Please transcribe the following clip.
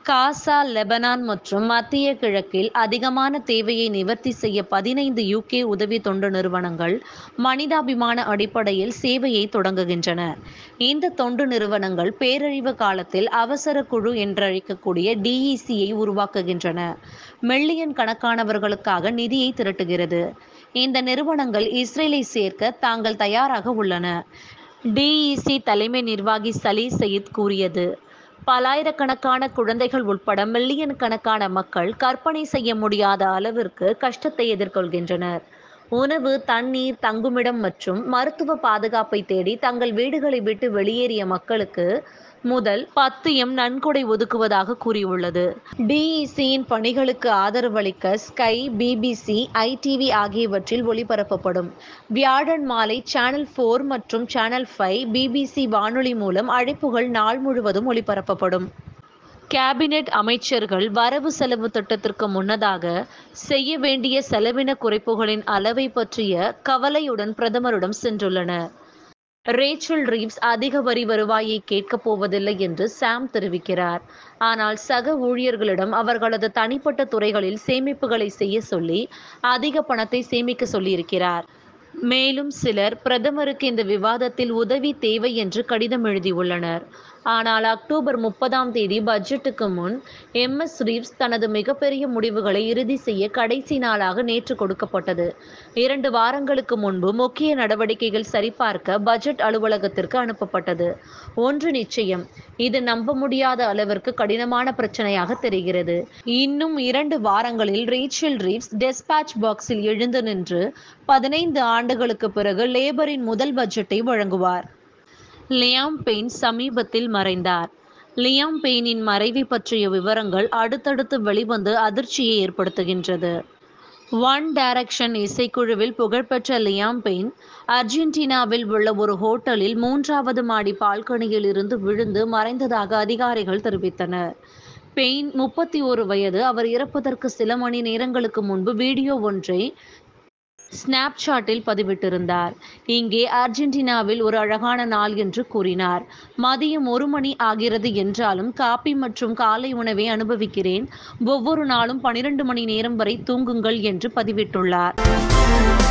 காசா, Lebanon மற்றும் மத்திய கிழக்கில் அதிகமான தேவையை நிவர்த்தி செய்ய 15 UK உதவி தொண்டு நிறுவனங்கள் மனிதாபிமான அடிப்படையில் சேவையை தொடங்குகின்றன. இந்த தொண்டு நிறுவனங்கள் பேரழிவு காலத்தில் அவசர குழு என்றழைக்கக்கூடிய DECயை உருவாக்குகின்றன. மில்லியன் கணக்கானவர்களுக்காக நிதியை திரட்டுகிறது. இந்த நிறுவனங்கள் இஸ்ரேலை சேர்க்க தாங்கள் தயாராக உள்ளன. DEC தலைமை நிர்வாகி சலி சயீத் கூறியது. பல்லாயிரக்கணக்கான குழந்தைகள் உட்பட மில்லியன் கணக்கான மக்கள் கற்பனை செய்ய முடியாத அளவிற்கு கஷ்டத்தை எதிர்கொள்கின்றனர். உணவு, தண்ணீர், தங்குமிடம் மற்றும் மருத்துவ பாதுகாப்பை தேடி தங்கள் வீடுகளை விட்டு வெளியேறிய மக்களுக்கு முதல் 10M நன்கொடை ஒதுக்குவதாக கூறியுள்ளது. DECயின் பணிகளுக்கு ஆதரவளிக்க ஸ்கை, BBC, ITV ஆகியவற்றில் ஒளிபரப்பப்படும். வியாழன் மாலை சேனல் 4 மற்றும் சேனல் 5 BBC வானொலி மூலம் அழைப்புகள் நாள் முழுவதும் ஒளிபரப்பப்படும். கேபினெட் அமைச்சர்கள் வரவு செலவு திட்டத்திற்கு முன்னதாக செய்ய வேண்டிய செலவின குறைப்புகளின் அளவை பற்றிய கவலையுடன் பிரதமரிடம் சென்றுள்ளனர். ரேச்சல் ரீவ்ஸ் அதிக வரி வருவாயை கேட்கப் போவதில்லை என்று சாம் தெரிவிக்கிறார். ஆனால் சக ஊழியர்களிடம் அவர்களது தனிப்பட்ட துறைகளில் சேமிப்புகளை செய்ய சொல்லி அதிக பணத்தை சேமிக்க சொல்லியிருக்கிறார். மேலும் சிலர் பிரதமருக்கு இந்த விவாதத்தில் உதவி தேவை என்று கடிதம் எழுதியுள்ளனர். ஆனால் அக்டோபர் 30 பட்ஜெட்டுக்கு முன் MS ரீவ்ஸ் தனது மிகப்பெரிய முடிவுகளை இறுதி செய்ய கடைசி நாளாக நேற்று கொடுக்கப்பட்டது. 2 வாரங்களுக்கு முன்பு முக்கிய நடவடிக்கைகள் சரிபார்க்க பட்ஜெட் அலுவலகத்திற்கு அனுப்பப்பட்டது. ஒன்று நிச்சயம், இது நம்ப முடியாத அளவிற்கு கடினமான பிரச்சனையாக தெரிகிறது. இன்னும் 2 வாரங்களில் ரேச்சல் ரீவ்ஸ் டெஸ்பாட்ச் பாக்ஸில் எழுந்து நின்று 15 ஆண்டுகளுக்கு பிறகு லேபரின் முதல் பட்ஜெட்டை வழங்குவார். லியாம் பெய்ன் சமீபத்தில் மறைந்தார். லியாம் பெய்னின் மறைவை பற்றிய விவரங்கள் அடுத்தடுத்து வெளிவந்து அதிர்ச்சியை ஏற்படுத்துகின்றது. ஒன் டைரக்ஷன் இசைக்குழுவில் புகழ்பெற்ற லியாம் பெய்ன் அர்ஜென்டினாவில் உள்ள ஒரு ஹோட்டலில் 3வது மாடி பால்கனியில் இருந்து விழுந்து மறைந்ததாக அதிகாரிகள் தெரிவித்தனர். பெய்ன் 31 வயது. அவர் இறப்பதற்கு சில மணி நேரங்களுக்கு முன்பு வீடியோ ஒன்றை ஸ்னாப்சாட்டில் பதிவிட்டிருந்தார். இங்கே அர்ஜென்டினாவில் ஒரு அழகான நாள் என்று கூறினார். மதியம் 1 மணி ஆகிறது என்றாலும் காபி மற்றும் காலை உணவை அனுபவிக்கிறேன். ஒவ்வொரு நாளும் 12 மணி நேரம் வரை தூங்குங்கள் என்று பதிவிட்டுள்ளார்.